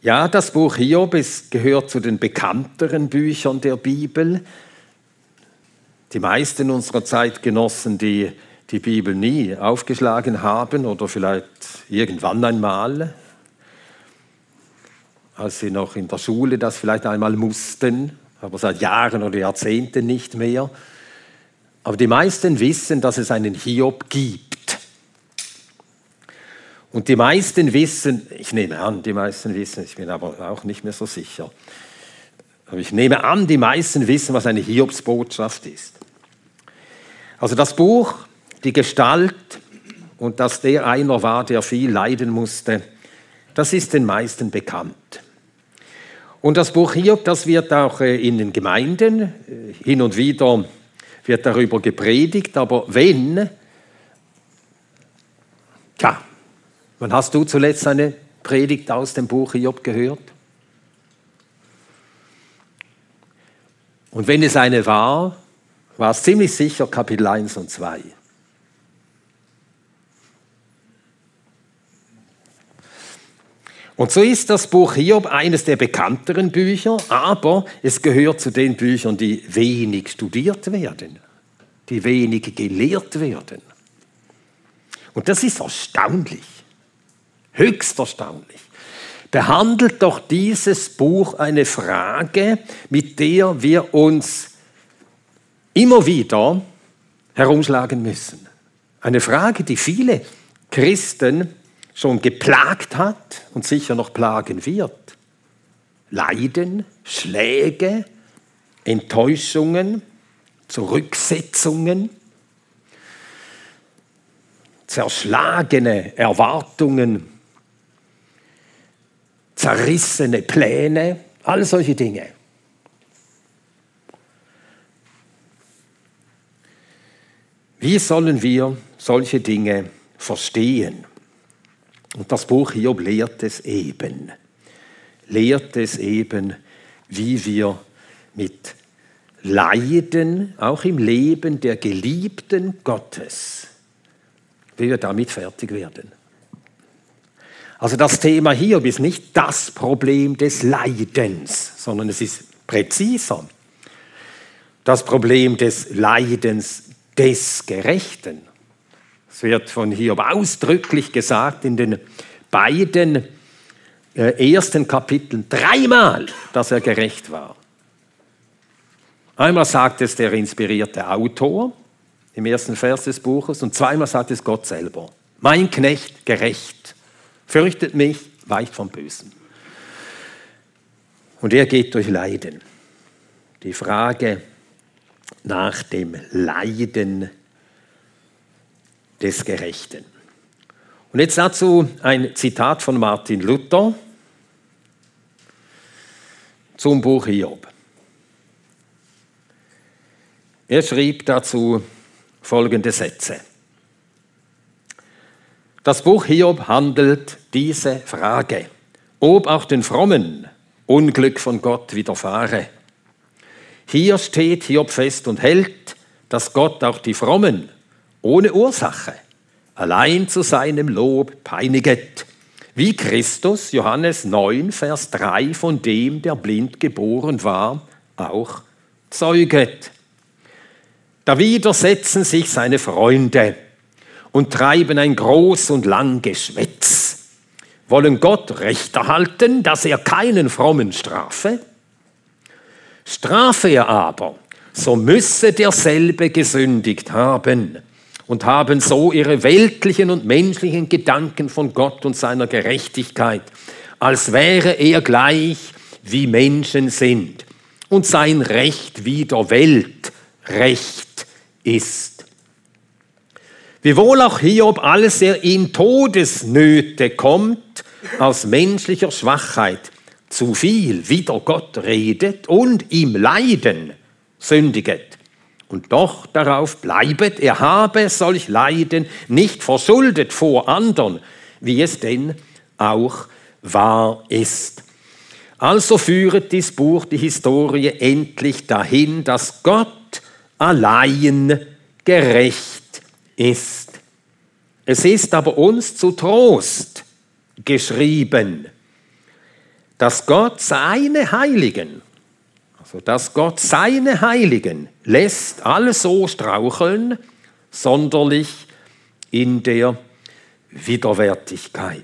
Ja, das Buch Hiob gehört zu den bekannteren Büchern der Bibel. Die meisten unserer Zeitgenossen, die die Bibel nie aufgeschlagen haben oder vielleicht irgendwann einmal, als sie noch in der Schule das vielleicht einmal mussten, aber seit Jahren oder Jahrzehnten nicht mehr. Aber die meisten wissen, dass es einen Hiob gibt. Und die meisten wissen, ich nehme an, die meisten wissen, ich bin aber auch nicht mehr so sicher, aber ich nehme an, die meisten wissen, was eine Hiobsbotschaft ist. Also das Buch, die Gestalt und dass der einer war, der viel leiden musste, das ist den meisten bekannt. Und das Buch Hiob, das wird auch in den Gemeinden, hin und wieder wird darüber gepredigt, aber wann hast du zuletzt eine Predigt aus dem Buch Hiob gehört? Und wenn es eine war, war es ziemlich sicher Kapitel 1 und 2. Und so ist das Buch Hiob eines der bekannteren Bücher, aber es gehört zu den Büchern, die wenig studiert werden, die wenig gelehrt werden. Und das ist erstaunlich, höchst erstaunlich. Behandelt doch dieses Buch eine Frage, mit der wir uns immer wieder herumschlagen müssen. Eine Frage, die viele Christen schon geplagt hat und sicher noch plagen wird. Leiden, Schläge, Enttäuschungen, Zurücksetzungen, zerschlagene Erwartungen, zerrissene Pläne, all solche Dinge. Wie sollen wir solche Dinge verstehen? Und das Buch Hiob lehrt es eben. Lehrt es eben, wie wir mit Leiden, auch im Leben der Geliebten Gottes, wie wir damit fertig werden. Also das Thema Hiob ist nicht das Problem des Leidens, sondern es ist präziser. Das Problem des Leidens des Gerechten. Es wird von Hiob ausdrücklich gesagt in den beiden ersten Kapiteln 3-mal, dass er gerecht war. Einmal sagt es der inspirierte Autor im ersten Vers des Buches und 2-mal sagt es Gott selber. Mein Knecht gerecht, fürchtet mich, weicht vom Bösen. Und er geht durch Leiden. Die Frage nach dem Leiden des Gerechten. Und jetzt dazu ein Zitat von Martin Luther zum Buch Hiob. Er schrieb dazu folgende Sätze. Das Buch Hiob handelt diese Frage, ob auch den Frommen Unglück von Gott widerfahre. Hier steht Hiob fest und hält, dass Gott auch die Frommen ohne Ursache allein zu seinem Lob peiniget, wie Christus, Johannes 9, Vers 3, von dem, der blind geboren war, auch zeuget. Da widersetzen sich seine Freunde und treiben ein groß und lang Geschwätz, wollen Gott Recht erhalten, dass er keinen Frommen strafe. Strafe er aber, so müsse derselbe gesündigt haben und haben so ihre weltlichen und menschlichen Gedanken von Gott und seiner Gerechtigkeit, als wäre er gleich, wie Menschen sind und sein Recht wie der Welt Recht ist. Wiewohl auch Hiob alles er in Todesnöte kommt, aus menschlicher Schwachheit zu viel wider Gott redet und im Leiden sündiget. Und doch darauf bleibet, er habe solch Leiden nicht verschuldet vor andern, wie es denn auch wahr ist. Also führet dies Buch die Historie endlich dahin, dass Gott allein gerecht ist. Es ist aber uns zu Trost geschrieben, dass Gott seine Heiligen lässt alle so straucheln, sonderlich in der Widerwärtigkeit.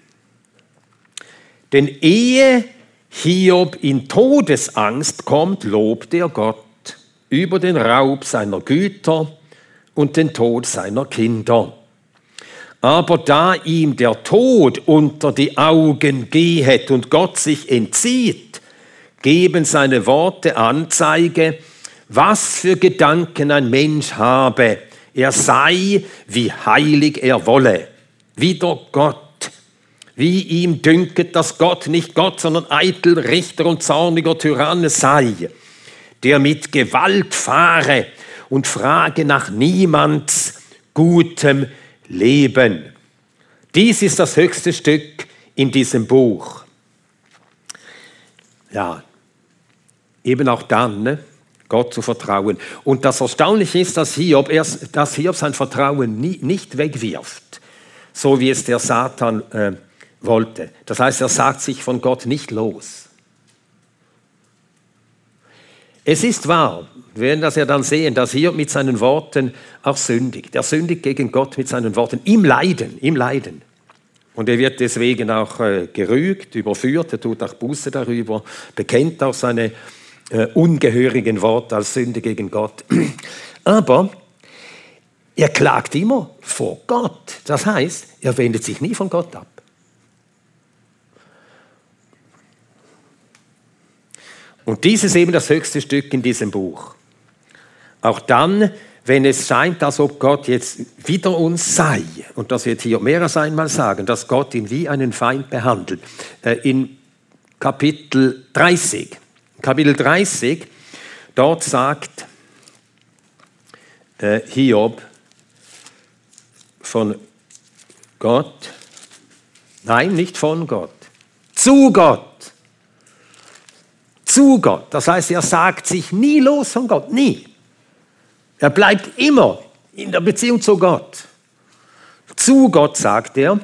Denn ehe Hiob in Todesangst kommt, lobt er Gott über den Raub seiner Güter und den Tod seiner Kinder. Aber da ihm der Tod unter die Augen gehet und Gott sich entzieht, geben seine Worte Anzeige, was für Gedanken ein Mensch habe. Er sei, wie heilig er wolle, wider Gott. Wie ihm dünket, dass Gott nicht Gott, sondern eitel Richter und zorniger Tyrann sei, der mit Gewalt fahre und frage nach niemands gutem Leben. Dies ist das höchste Stück in diesem Buch. Ja, eben auch dann, ne, Gott zu vertrauen. Und das Erstaunliche ist, dass Hiob sein Vertrauen nicht wegwirft, so wie es der Satan wollte. Das heißt, er sagt sich von Gott nicht los. Es ist wahr, wir werden das ja dann sehen, dass Hiob mit seinen Worten auch sündigt. Er sündigt gegen Gott mit seinen Worten im Leiden. Und er wird deswegen auch gerügt, überführt, er tut auch Buße darüber, bekennt auch seine ungehörigen Worte als Sünde gegen Gott. Aber er klagt immer vor Gott. Das heißt, er wendet sich nie von Gott ab. Und dies ist eben das höchste Stück in diesem Buch. Auch dann, wenn es scheint, als ob Gott jetzt wider uns sei, und das wird hier mehr als einmal sagen, dass Gott ihn wie einen Feind behandelt. In Kapitel 30, dort sagt Hiob von Gott, nein, nicht von Gott, zu Gott. Zu Gott. Das heißt, er sagt sich nie los von Gott, nie. Er bleibt immer in der Beziehung zu Gott. Zu Gott sagt er,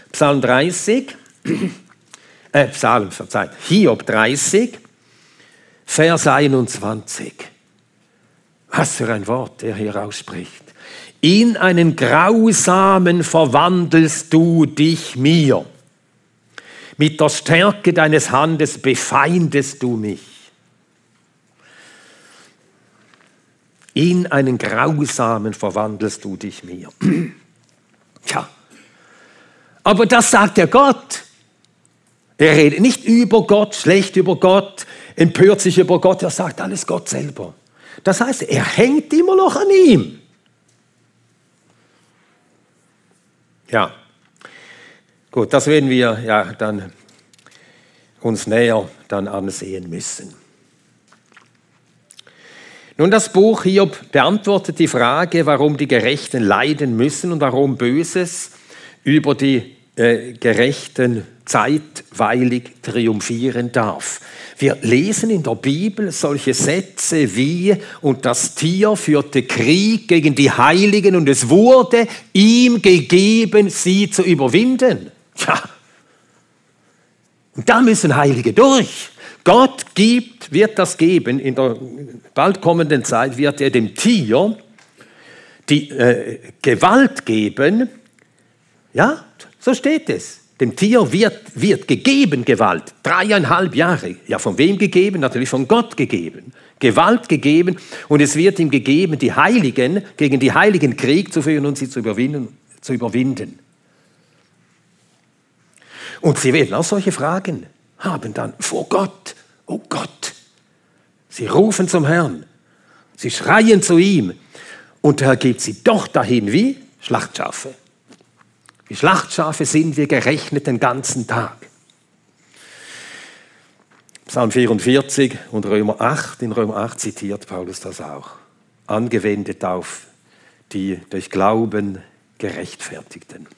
Hiob 30, Vers 21. Was für ein Wort er hier ausspricht. In einen Grausamen verwandelst du dich mir. Mit der Stärke deines Handes befeindest du mich. In einen Grausamen verwandelst du dich mir. Tja, aber das sagt der Gott. Er redet nicht über Gott, schlecht über Gott, empört sich über Gott, er sagt alles Gott selber. Das heißt, er hängt immer noch an ihm. Ja. Gut, das werden wir ja dann uns näher dann ansehen müssen. Nun, das Buch Hiob beantwortet die Frage, warum die Gerechten leiden müssen und warum Böses über die Gerechten zeitweilig triumphieren darf. Wir lesen in der Bibel solche Sätze wie, und das Tier führte Krieg gegen die Heiligen und es wurde ihm gegeben, sie zu überwinden. Tja, und da müssen Heilige durch. Gott wird das geben, in der bald kommenden Zeit wird er dem Tier die Gewalt geben. Ja, so steht es. Dem Tier wird gegeben Gewalt. 3,5 Jahre. Ja, von wem gegeben? Natürlich von Gott gegeben. Gewalt gegeben und es wird ihm gegeben, die Heiligen, gegen die Heiligen Krieg zu führen und sie zu überwinden. Und sie werden auch solche Fragen haben dann vor Gott. Oh Gott. Sie rufen zum Herrn. Sie schreien zu ihm. Und der Herr gibt sie doch dahin wie Schlachtschafe. Wie Schlachtschafe sind wir gerechnet den ganzen Tag. Psalm 44 und Römer 8, in Römer 8 zitiert Paulus das auch. Angewendet auf die durch Glauben Gerechtfertigten.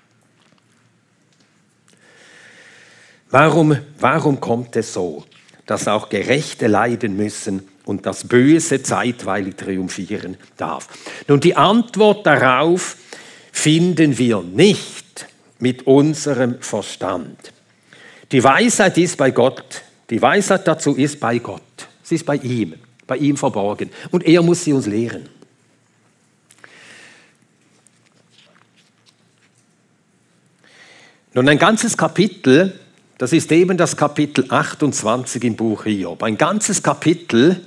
Warum kommt es so, dass auch Gerechte leiden müssen und das Böse zeitweilig triumphieren darf? Nun, die Antwort darauf finden wir nicht mit unserem Verstand. Die Weisheit ist bei Gott. Die Weisheit dazu ist bei Gott. Sie ist bei ihm verborgen. Und er muss sie uns lehren. Nun, ein ganzes Kapitel, das ist eben das Kapitel 28 im Buch Hiob. Ein ganzes Kapitel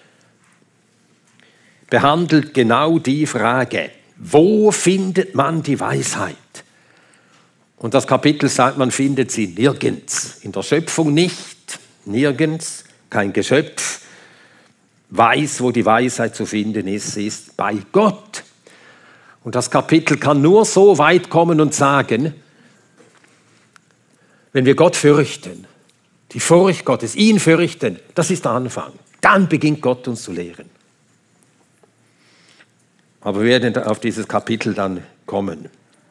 behandelt genau die Frage, wo findet man die Weisheit? Und das Kapitel sagt, man findet sie nirgends. In der Schöpfung nicht, nirgends, kein Geschöpf weiß, wo die Weisheit zu finden ist. Sie ist bei Gott. Und das Kapitel kann nur so weit kommen und sagen, wenn wir Gott fürchten, die Furcht Gottes, ihn fürchten, das ist der Anfang. Dann beginnt Gott uns zu lehren. Aber wir werden auf dieses Kapitel dann kommen.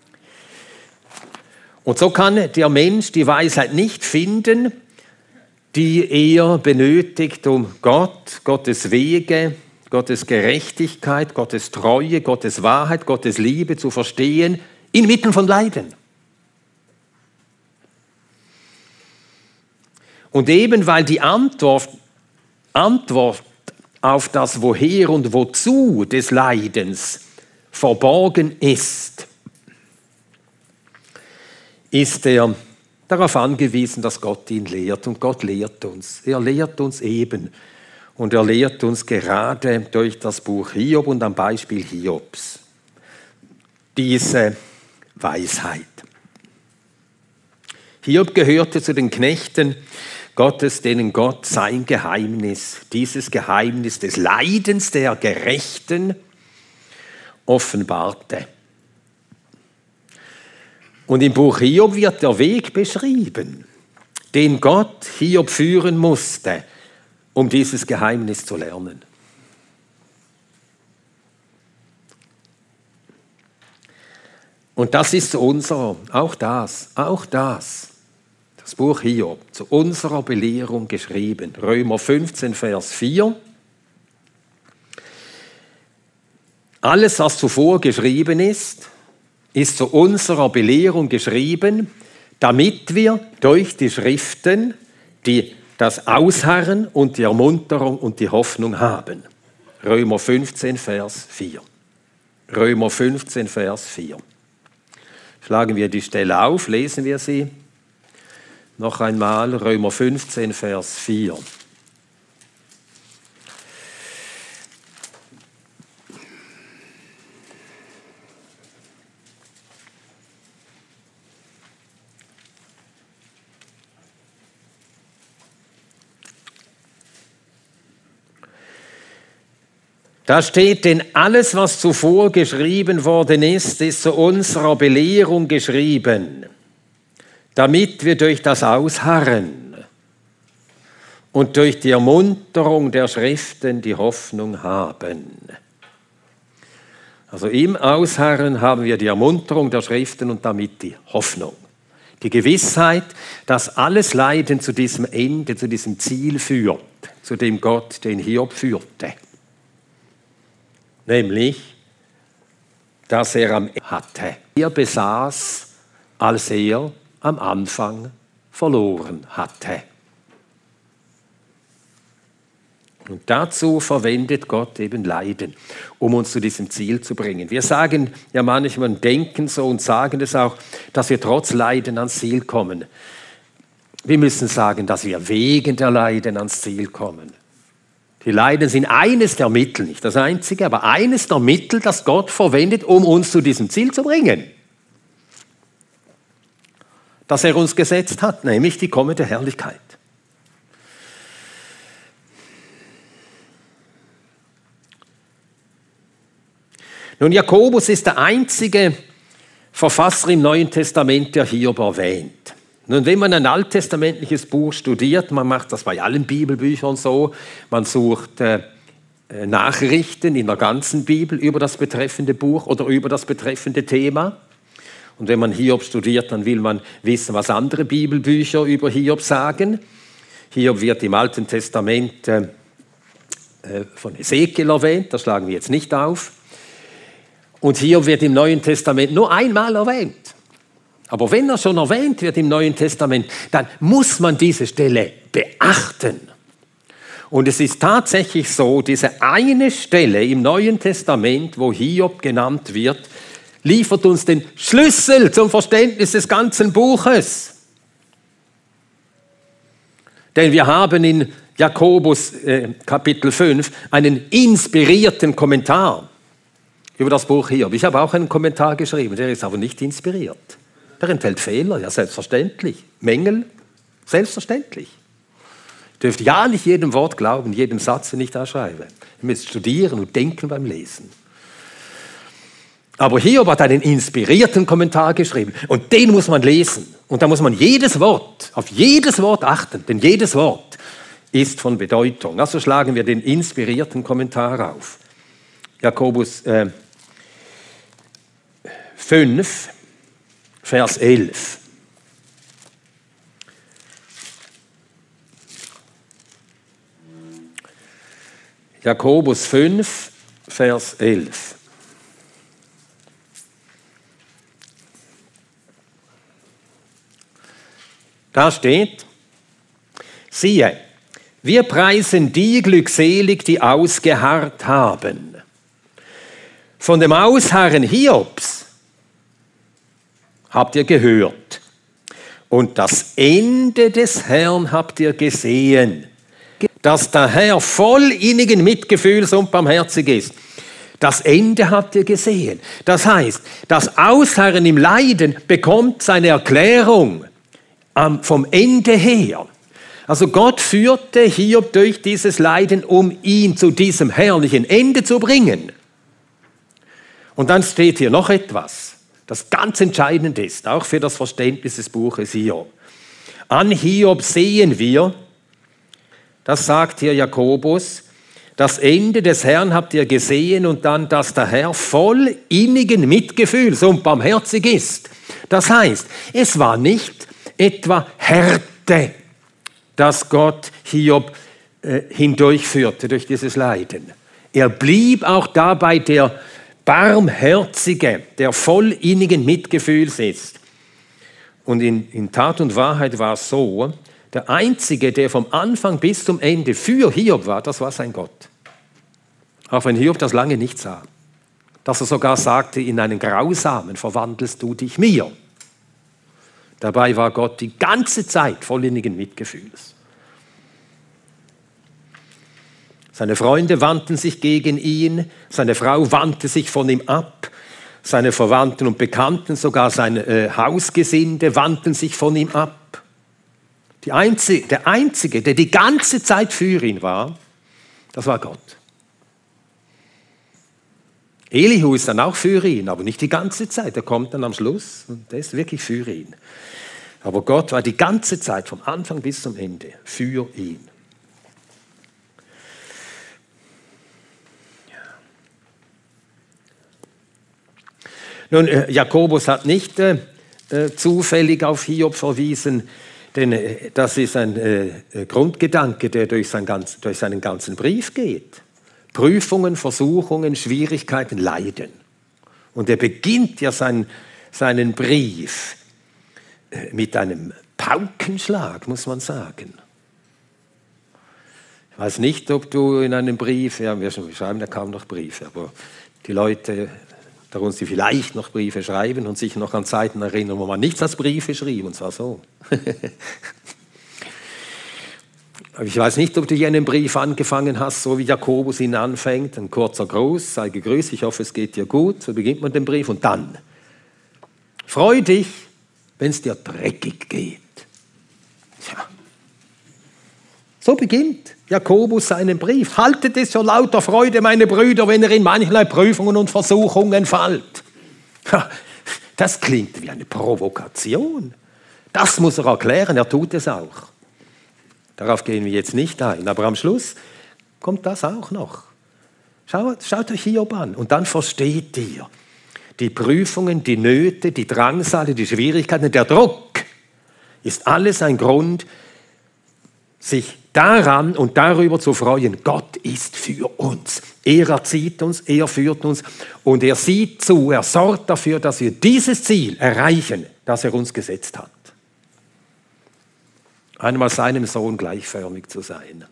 Und so kann der Mensch die Weisheit nicht finden, die er benötigt, um Gott, Gottes Wege, Gottes Gerechtigkeit, Gottes Treue, Gottes Wahrheit, Gottes Liebe zu verstehen, inmitten von Leiden. Und eben weil die Antwort auf das Woher und Wozu des Leidens verborgen ist, ist er darauf angewiesen, dass Gott ihn lehrt. Und Gott lehrt uns. Er lehrt uns eben. Und er lehrt uns gerade durch das Buch Hiob und am Beispiel Hiobs diese Weisheit. Hiob gehörte zu den Knechten Gottes, denen Gott sein Geheimnis, dieses Geheimnis des Leidens der Gerechten, offenbarte. Und im Buch Hiob wird der Weg beschrieben, den Gott Hiob führen musste, um dieses Geheimnis zu lernen. Und das ist zu unserer, auch das, das Buch Hiob, zu unserer Belehrung geschrieben. Römer 15, Vers 4. Alles, was zuvor geschrieben ist zu unserer Belehrung geschrieben, damit wir durch die Schriften das Ausharren und die Ermunterung und die Hoffnung haben. Römer 15, Vers 4. Römer 15, Vers 4. Schlagen wir die Stelle auf, lesen wir sie. Noch einmal Römer 15, Vers 4. Da steht, denn alles, was zuvor geschrieben worden ist zu unserer Belehrung geschrieben, damit wir durch das Ausharren und durch die Ermunterung der Schriften die Hoffnung haben. Also im Ausharren haben wir die Ermunterung der Schriften und damit die Hoffnung. Die Gewissheit, dass alles Leiden zu diesem Ende, zu diesem Ziel führt, zu dem Gott den Hiob führte. Nämlich, dass er am Ende hatte. Er besaß, als er am Anfang verloren hatte. Und dazu verwendet Gott eben Leiden, um uns zu diesem Ziel zu bringen. Wir sagen ja manchmal, denken so und sagen es auch, dass wir trotz Leiden ans Ziel kommen. Wir müssen sagen, dass wir wegen der Leiden ans Ziel kommen. Die Leiden sind eines der Mittel, nicht das einzige, aber eines der Mittel, das Gott verwendet, um uns zu diesem Ziel zu bringen, das er uns gesetzt hat, nämlich die kommende Herrlichkeit. Nun, Jakobus ist der einzige Verfasser im Neuen Testament, der Hiob erwähnt. Nun, wenn man ein alttestamentliches Buch studiert, man macht das bei allen Bibelbüchern so, man sucht Nachrichten in der ganzen Bibel über das betreffende Buch oder über das betreffende Thema. Und wenn man Hiob studiert, dann will man wissen, was andere Bibelbücher über Hiob sagen. Hiob wird im Alten Testament von Ezekiel erwähnt, das schlagen wir jetzt nicht auf. Und Hiob wird im Neuen Testament nur einmal erwähnt. Aber wenn er schon erwähnt wird im Neuen Testament, dann muss man diese Stelle beachten. Und es ist tatsächlich so, diese eine Stelle im Neuen Testament, wo Hiob genannt wird, liefert uns den Schlüssel zum Verständnis des ganzen Buches. Denn wir haben in Jakobus Kapitel 5 einen inspirierten Kommentar über das Buch Hiob. Ich habe auch einen Kommentar geschrieben, der ist aber nicht inspiriert. Der enthält Fehler, ja selbstverständlich. Mängel, selbstverständlich. Ihr dürft ja nicht jedem Wort glauben, jedem Satz, den ich da schreibe. Ihr müsst studieren und denken beim Lesen. Aber Hiob hat einen inspirierten Kommentar geschrieben und den muss man lesen. Und da muss man auf jedes Wort achten, denn jedes Wort ist von Bedeutung. Also schlagen wir den inspirierten Kommentar auf. Jakobus 5, Vers 11. Jakobus 5, Vers 11. Da steht, siehe, wir preisen die glückselig, die ausgeharrt haben. Von dem Ausharren Hiobs habt ihr gehört. Und das Ende des Herrn habt ihr gesehen, dass der Herr voll innigen Mitgefühls und barmherzig ist. Das Ende habt ihr gesehen. Das heißt, das Ausharren im Leiden bekommt seine Erklärung vom Ende her. Also Gott führte Hiob durch dieses Leiden, um ihn zu diesem herrlichen Ende zu bringen. Und dann steht hier noch etwas, das ganz entscheidend ist, auch für das Verständnis des Buches Hiob. An Hiob sehen wir, das sagt hier Jakobus, das Ende des Herrn habt ihr gesehen und dann, dass der Herr voll innigen Mitgefühls und barmherzig ist. Das heißt, es war nicht etwa Härte, dass Gott Hiob hindurchführte durch dieses Leiden. Er blieb auch dabei der Barmherzige, der voll innigen Mitgefühls ist. Und in Tat und Wahrheit war es so, der Einzige, der vom Anfang bis zum Ende für Hiob war, das war sein Gott. Auch wenn Hiob das lange nicht sah. Dass er sogar sagte, in einen Grausamen verwandelst du dich mir. Dabei war Gott die ganze Zeit voll innigen Mitgefühls. Seine Freunde wandten sich gegen ihn, seine Frau wandte sich von ihm ab, seine Verwandten und Bekannten, sogar sein Hausgesinde wandten sich von ihm ab. Der Einzige, der die ganze Zeit für ihn war, das war Gott. Elihu ist dann auch für ihn, aber nicht die ganze Zeit. Er kommt dann am Schluss und der ist wirklich für ihn. Aber Gott war die ganze Zeit, vom Anfang bis zum Ende, für ihn. Nun, Jakobus hat nicht zufällig auf Hiob verwiesen, denn das ist ein Grundgedanke, der durch seinen ganzen Brief geht. Prüfungen, Versuchungen, Schwierigkeiten, Leiden. Und er beginnt ja seinen Brief mit einem Paukenschlag, muss man sagen. Ich weiß nicht, ob du in einem Brief, ja, wir schreiben ja kaum noch Briefe, aber die Leute, uns die vielleicht noch Briefe schreiben und sich noch an Zeiten erinnern, wo man nichts als Briefe schrieb, und zwar so. Ich weiß nicht, ob du hier einen Brief angefangen hast, so wie Jakobus ihn anfängt, ein kurzer Gruß, sei gegrüßt, ich hoffe, es geht dir gut, so beginnt man den Brief und dann, freu dich, wenn es dir dreckig geht. Tja. So beginnt Jakobus seinen Brief. Haltet es für lauter Freude, meine Brüder, wenn ihr in mancherlei Prüfungen und Versuchungen fallt. Das klingt wie eine Provokation. Das muss er erklären, er tut es auch. Darauf gehen wir jetzt nicht ein, aber am Schluss kommt das auch noch. Schaut euch Hiob an und dann versteht ihr, die Prüfungen, die Nöte, die Drangsale, die Schwierigkeiten, der Druck ist alles ein Grund, sich daran und darüber zu freuen, Gott ist für uns. Er erzieht uns, er führt uns und er sieht zu, er sorgt dafür, dass wir dieses Ziel erreichen, das er uns gesetzt hat. Einmal seinem Sohn gleichförmig zu sein.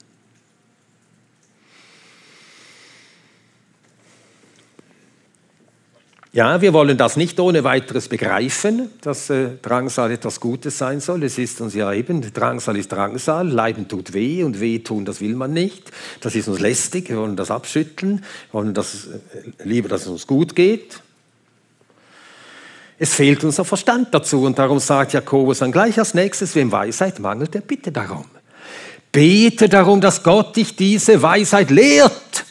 Ja, wir wollen das nicht ohne weiteres begreifen, dass Drangsal etwas Gutes sein soll. Es ist uns ja eben, Drangsal ist Drangsal, Leiden tut weh und wehtun, das will man nicht. Das ist uns lästig, wir wollen das abschütteln, wir wollen lieber, dass es uns gut geht. Es fehlt unser Verstand dazu und darum sagt Jakobus dann gleich als nächstes, wem Weisheit mangelt, der bitte darum. Bete darum, dass Gott dich diese Weisheit lehrt.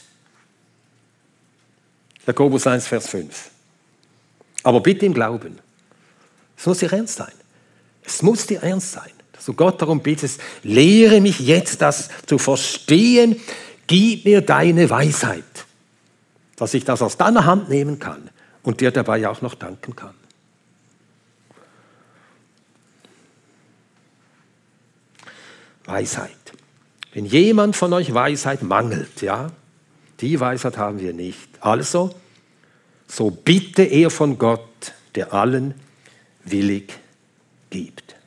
Jakobus 1, Vers 5. Aber bitte im Glauben. Es muss dir ernst sein. Es muss dir ernst sein, dass du Gott darum bittest, lehre mich jetzt das zu verstehen, gib mir deine Weisheit, dass ich das aus deiner Hand nehmen kann und dir dabei auch noch danken kann. Weisheit. Wenn jemand von euch Weisheit mangelt, ja, die Weisheit haben wir nicht. Also, so bitte er von Gott, der allen willig gibt.